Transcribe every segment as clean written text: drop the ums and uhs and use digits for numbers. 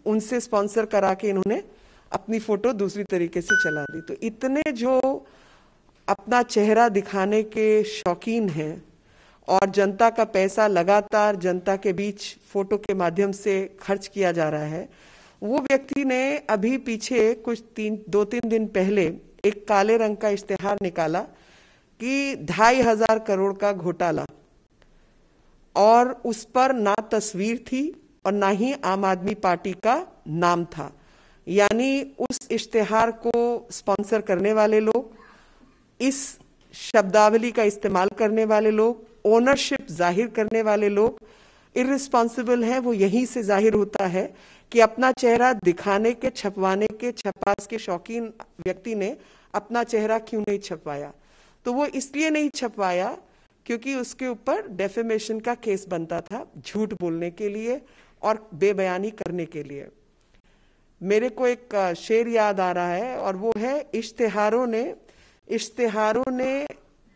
उनसे स्पॉन्सर करा के इन्होंने अपनी फोटो दूसरी तरीके से चला दी। तो इतने जो अपना चेहरा दिखाने के शौकीन हैं और जनता का पैसा लगातार जनता के बीच फोटो के माध्यम से खर्च किया जा रहा है, वो व्यक्ति ने अभी पीछे कुछ 2-3 दिन पहले एक काले रंग का इश्तेहार निकाला कि 2,500 करोड़ का घोटाला, और उस पर ना तस्वीर थी और ना ही आम आदमी पार्टी का नाम था। यानी उस इश्तेहार को स्पॉन्सर करने वाले लोग, इस शब्दावली का इस्तेमाल करने वाले लोग, ओनरशिप जाहिर करने वाले लोग इर्रिस्पॉन्सिबल हैं। वो यहीं से जाहिर होता है कि अपना चेहरा दिखाने के, छपवाने के, छपास के शौकीन व्यक्ति ने अपना चेहरा क्यों नहीं छपवाया। तो वो इसलिए नहीं छपवाया क्योंकि उसके ऊपर डेफेमेशन का केस बनता था, झूठ बोलने के लिए और बेबयानी करने के लिए। मेरे को एक शेर याद आ रहा है और वो है, इश्तेहारों ने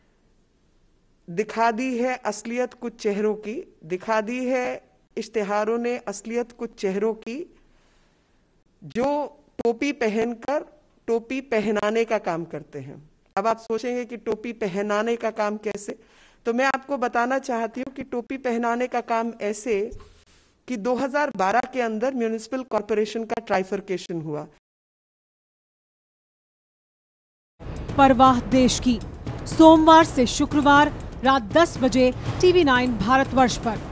दिखा दी है असलियत कुछ चेहरों की, दिखा दी है इश्तेहारों ने असलियत कुछ चेहरों की, जो टोपी पहनकर टोपी पहनाने का काम करते हैं। अब आप सोचेंगे कि टोपी पहनाने का काम कैसे, तो मैं आपको बताना चाहती हूँ कि टोपी पहनाने का काम ऐसे कि 2012 के अंदर म्युनिसिपल कॉर्पोरेशन का ट्राइफरकेशन हुआ। परवाह देश की, सोमवार से शुक्रवार रात 10 बजे TV9 भारतवर्ष पर।